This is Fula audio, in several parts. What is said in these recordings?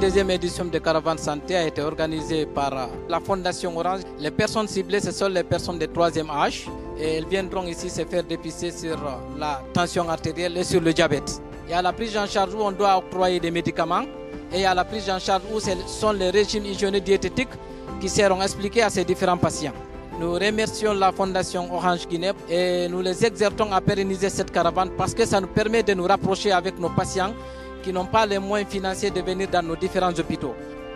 deuxième édition de Caravane Santé a été organisée par la Fondation Orange. Les personnes ciblées, ce sont les personnes de troisième âge. Et elles viendront ici se faire dépister sur la tension artérielle et sur le diabète. Il y a la prise en charge où on doit octroyer des médicaments. Et il y a la prise en charge où ce sont les régimes hygiéno-diététiques qui seront expliqués à ces différents patients. Nous remercions la Fondation Orange Guinée et nous les exhortons à pérenniser cette caravane parce que ça nous permet de nous rapprocher avec nos patients qui n'ont pas les moyens financiers de venir dans nos différents hôpitaux.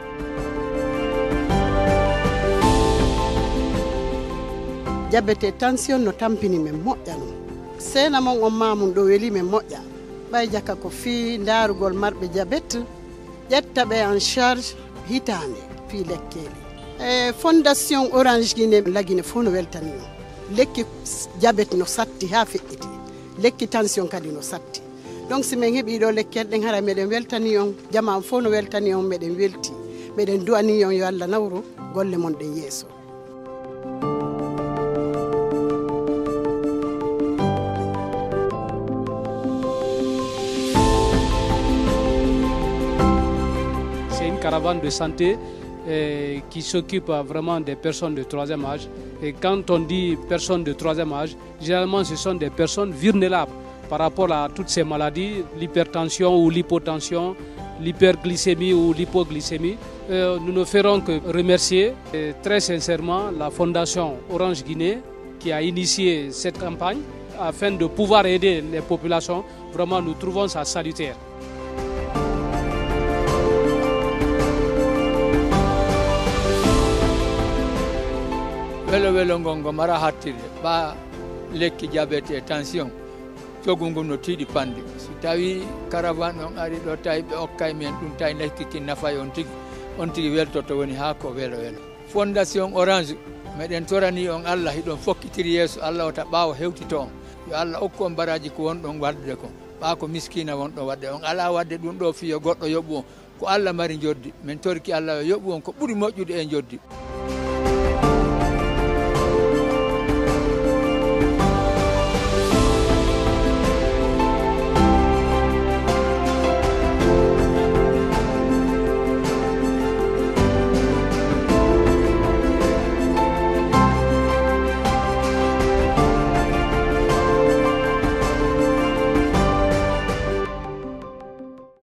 Diabète et tension no tampini men moƴƴa non sena mon on mamum ɗo weli men moƴƴa ɓay jaka ko fi darugol marɓe diabète ƴettaɓe en charge hitande fi lekkeli fondation Orange Guinée lagine fof no weltani on lekki diabète no satti ha feƴƴiti lekki tension kadi no satti donc si min heeɓi ɗo lekkel ɗen hara meɗen weltani on jama fof no weltani on meɗen welti meɗen du'ani on yo Allah nawru golle mon ɗen yeeso. Caravane de santé qui s'occupe vraiment des personnes de troisième âge. Et quand on dit personnes de troisième âge, généralement ce sont des personnes vulnérables par rapport à toutes ces maladies, l'hypertension ou l'hypotension, l'hyperglycémie ou l'hypoglycémie. Nous ne ferons que remercier très sincèrement la Fondation Orange Guinée qui a initié cette campagne afin de pouvoir aider les populations. Vraiment, nous trouvons ça salutaire. Welo gongo mara hattirde ba lekki diabete e tension cogungu no tiiɗi pande so tawi caravane on ari ɗo tawi ɓe okkay men ɗum tawi lekki kin nafay on tigi weltoto woni ha ko welo fondation Orange meɗen torani on Allah hiɗon fokkitiri yeeso Allah ota ɓaawo hewtito on yo Allah okku on baraji ko wonɗon wadde ko ɓa ko miskina wonɗo wadde on ala wadde ɗum ɗo fiyo goɗɗo yoɓɓu on ko Allah mari joddi min torki Allah yo yoɓɓu on ko ɓuuri moƴƴude e joddi.